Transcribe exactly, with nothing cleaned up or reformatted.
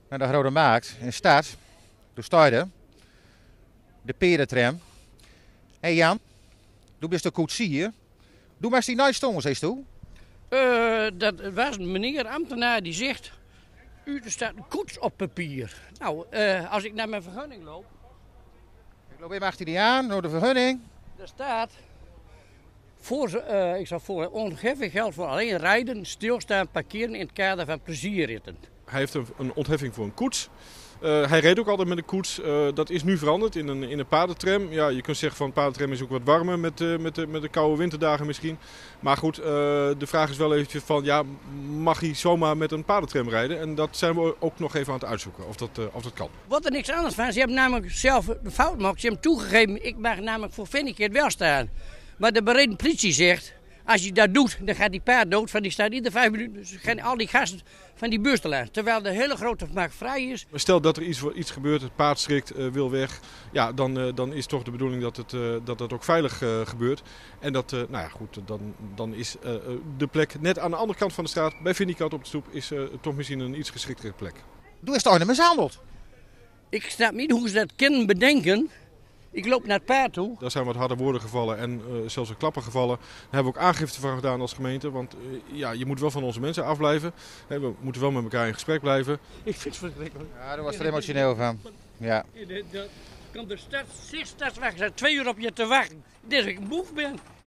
naar de Grote Markt in stad. Toen stijde de perentram. Hé hey Jan, doe best een koetsier. Doe maar eens die nijstongen, zei toe. Uh, dat was een meneer ambtenaar die zegt, u er staat een koets op papier. Nou, uh, als ik naar mijn vergunning loop. Ik loop even achter die aan, door de vergunning. Daar staat, voor, uh, ik zal voor ontheffing geldt voor alleen rijden, stilstaan, parkeren in het kader van plezierritten. Hij heeft een, een ontheffing voor een koets. Uh, hij reed ook altijd met een koets. Uh, dat is nu veranderd in een, in een paardentram. Ja, je kunt zeggen van een paardentram is ook wat warmer met, uh, met, de, met de koude winterdagen misschien. Maar goed, uh, de vraag is wel eventjes van, ja, mag hij zomaar met een paardentram rijden? En dat zijn we ook nog even aan het uitzoeken of dat, uh, of dat kan. Wat er niks anders van. Ze hebben namelijk zelf de fout gemaakt. Ze hebben toegegeven, ik mag namelijk voor Fennekeer wel staan. Maar de bereden politie zegt, als je dat doet, dan gaat die paard dood. Van die staat iedere vijf minuten. Dus gaan al die gasten van die bus te laten. Terwijl de hele grote markt vrij is. Maar stel dat er iets, iets gebeurt, het paard schrikt, uh, wil weg. Ja, dan, uh, dan is toch de bedoeling dat het, uh, dat het ook veilig uh, gebeurt. En dat, uh, nou ja goed, dan, dan is uh, de plek net aan de andere kant van de straat, bij Vindicat op de stoep, is uh, toch misschien een iets geschiktere plek. Doe eens toch mishandeld. Ik snap niet hoe ze dat kunnen bedenken. Ik loop naar het paard toe. Daar zijn wat harde woorden gevallen en uh, zelfs een klappen gevallen. Daar hebben we ook aangifte van gedaan als gemeente. Want uh, ja, je moet wel van onze mensen afblijven. He, we moeten wel met elkaar in gesprek blijven. Ik vind het verschrikkelijk. Ja, daar was er emotioneel van. Ja. Dan kan de stad, zes stadswachten, twee uur op je te wachten. Dat ik moe ben.